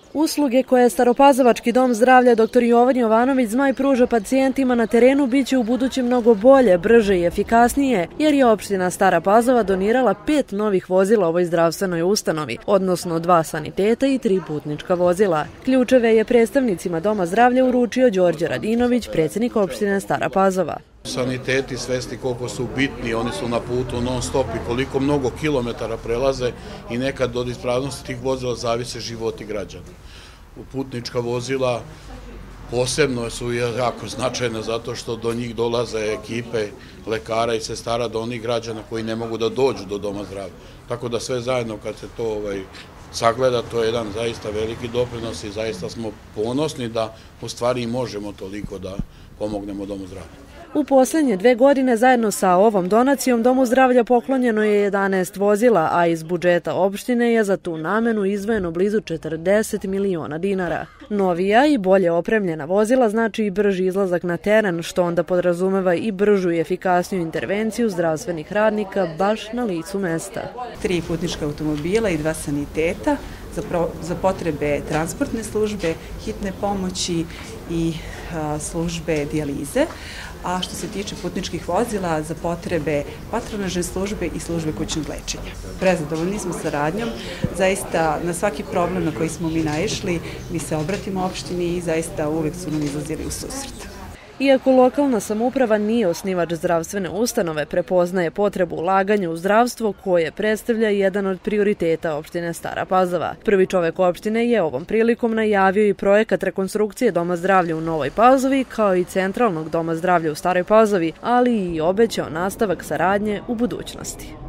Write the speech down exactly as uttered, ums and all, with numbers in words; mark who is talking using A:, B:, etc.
A: Usluge koje Staropazovački dom zdravlja doktor Jovan Jovanović Zmaj pruža pacijentima na terenu biće u buduće mnogo bolje, brže i efikasnije, jer je opština Stara Pazova donirala pet novih vozila ovoj zdravstvenoj ustanovi, odnosno dva saniteta i tri putnička vozila. Ključeve je predstavnicima Doma zdravlja uručio Đorđe Radinović, predsjednik opštine Stara Pazova.
B: Saniteti svesti koliko su bitni, oni su na putu non stop i koliko mnogo kilometara prelaze i nekad od ispravnosti tih vozila zavise životi građana. Putnička vozila posebno su jako značajne zato što do njih dolaze ekipe lekara i sestara do onih građana koji ne mogu da dođu do Doma zdravlja. Tako da sve zajedno kad se to ovaj, sagleda, to je jedan zaista veliki doprinos i zaista smo ponosni da u stvari možemo toliko da pomognemo Domu zdravlja.
A: U posljednje dve godine zajedno sa ovom donacijom Domu zdravlja poklonjeno je jedanaest vozila, a iz budžeta opštine je za tu namenu izdvojeno blizu četrdeset miliona dinara. Novija i bolje opremljena vozila znači i brži izlazak na teren, što onda podrazumeva i bržu i efikasniju intervenciju zdravstvenih radnika baš na licu mesta.
C: Tri putnička automobila i dva saniteta za, pro, za potrebe transportne službe, hitne pomoći i a, službe dijalize. A što se tiče putničkih vozila za potrebe patronažne službe i službe kućnog lečenja. Prezadovoljni smo saradnjom, zaista na svaki problem na koji smo mi naišli, mi se obratimo opštini i zaista uvijek su nam izlazili u susret.
A: Iako lokalna samouprava nije osnivač zdravstvene ustanove, prepoznaje potrebu ulaganja u zdravstvo koje predstavlja jedan od prioriteta opštine Stara Pazova. Prvi čovek opštine je ovom prilikom najavio i projekat rekonstrukcije Doma zdravlja u Novoj Pazovi kao i centralnog Doma zdravlja u Staroj Pazovi, ali i obećao nastavak saradnje u budućnosti.